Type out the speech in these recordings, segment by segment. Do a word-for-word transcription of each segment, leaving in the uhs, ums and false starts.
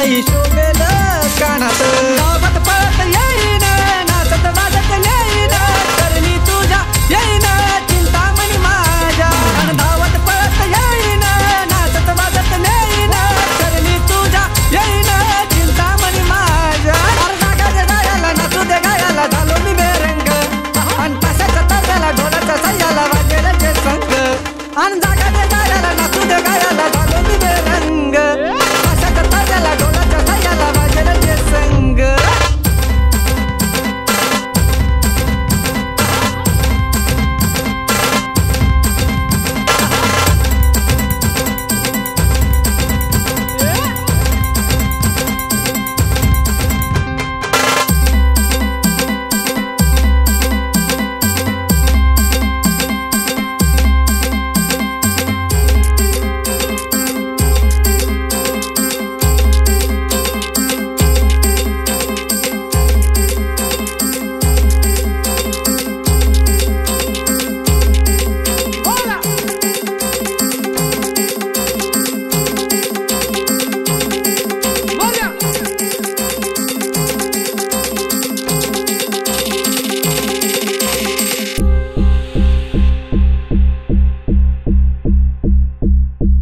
बाई शोभेल कानात गावात पळत येईन नाचत वाजत येईन करणी तुझ्या येईन चिंतामणी माझ्या धावत पळत येईन नाचत वाजत येईन करणी तुझ्या येईन चिंतामणी माझ्या जागा दे गायाला नाचू दे गायाला झालो मी बेरंग अन पाशाच्या ताऱ्याला ढोलाच्या साह्याला वाजेल जे संग अन जागा दे गायाला नाचू दे गायाला झालो मी बेरंग पाशाच्या ताऱ्याला ढोलाच्या साह्याला वाजेल जे संग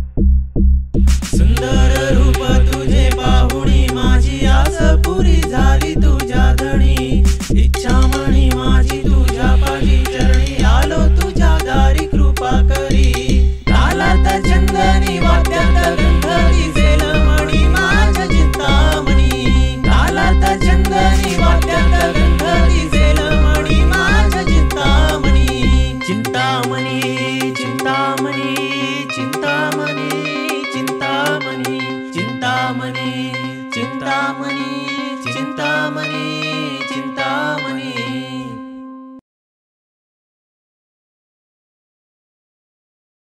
सुंदर रूप तुझे पाहुणी माझी आस पुरी झाली.